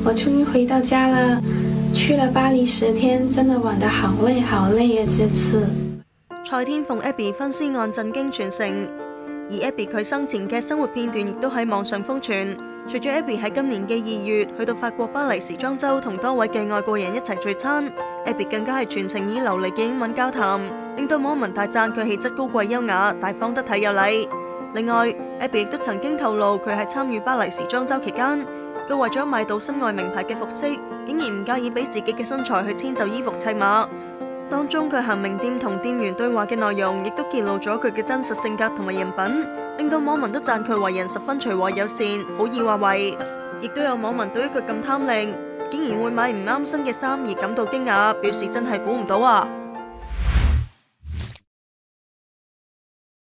我終於回到家了，去了巴黎10天，真的玩得好累好累啊！這次蔡天鳳 Abby 分屍案震驚全城，而 Abby 佢生前嘅生活片段亦都喺網上瘋傳。除咗 Abby 喺今年嘅2月去到法國巴黎時裝周同多位嘅外國人一齊聚餐，Abby 更加係全程以流利嘅英文交談，令到網民大讚佢氣質高貴優雅、大方得體有禮。另外 ，Abby 亦都曾經透露佢喺參與巴黎時裝周期間，佢為咗買到心愛名牌嘅服飾，竟然唔介意俾自己嘅身材去遷就衣服砌碼。當中佢行名店同店員對話嘅內容，亦都揭露咗佢嘅真實性格同埋人品，令到網民都讚佢為人十分隨和友善，好易話為。亦都有網民對於佢咁貪靚，竟然會買唔啱身嘅衫而感到驚訝，表示真係估唔到啊！